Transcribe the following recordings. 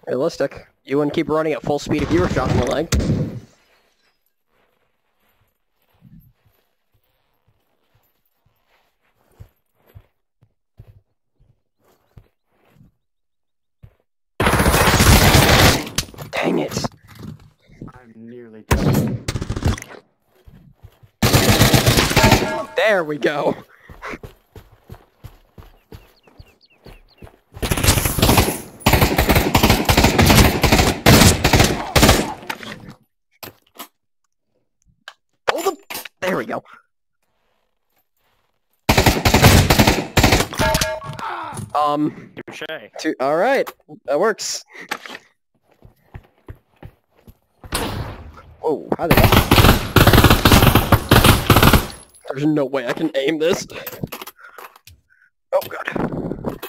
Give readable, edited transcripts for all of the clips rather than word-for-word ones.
Realistic. You wouldn't keep running at full speed if you were shot in the leg. Dang it! I'm nearly done. There we go! There we go. Touché. Alright, that works. Whoa, how did that? There's no way I can aim this. Oh god.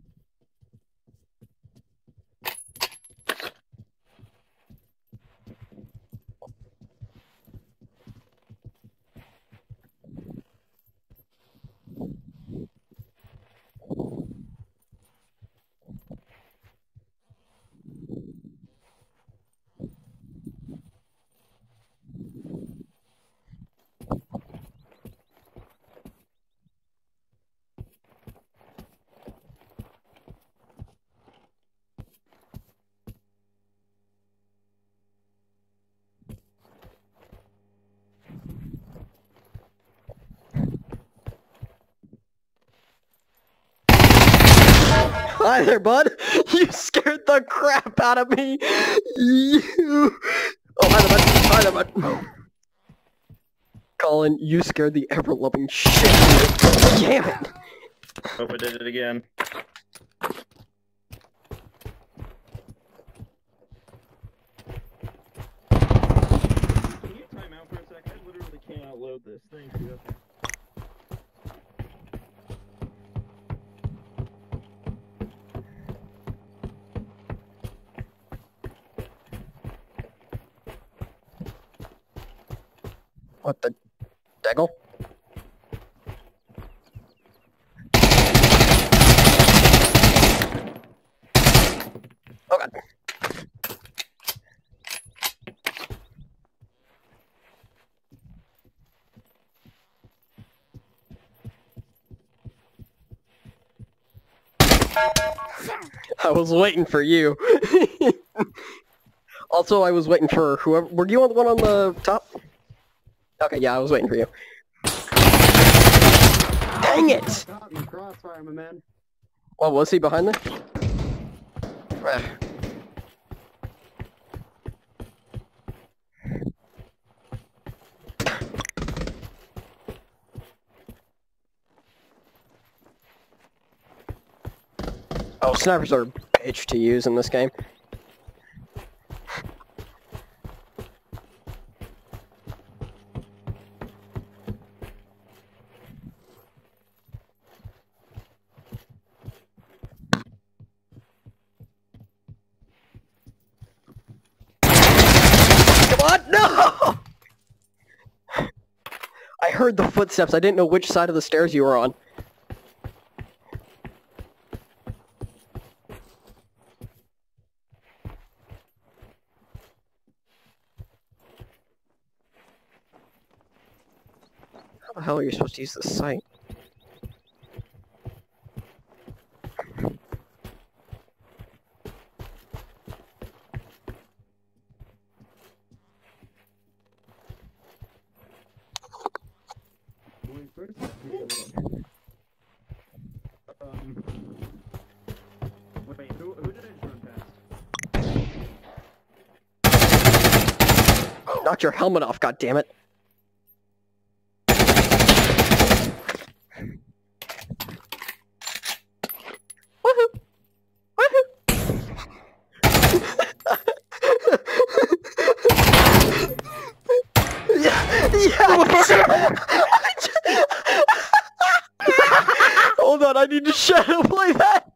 Hi there, bud. You scared the crap out of me. You. Oh, hi there, bud. Hi there, bud. Colin, you scared the ever-loving shit out of me. Damn it. Hope I did it again. Can you time out for a second? I literally cannot load this. Thank you. What the daggle? Oh god. I was waiting for you. Also, I was waiting for whoever. Were you on the one on the top? Okay, yeah, I was waiting for you. Dang it! Crossfire, my man. Well, was he behind there? Oh, snipers are a bitch to use in this game. What? No! I heard the footsteps. I didn't know which side of the stairs you were on. How the hell are you supposed to use this site? Wait, who did I just run past? Knock your helmet off, goddammit. Woohoo! Woohoo! Yeah! Hold on, I need to shadow play that!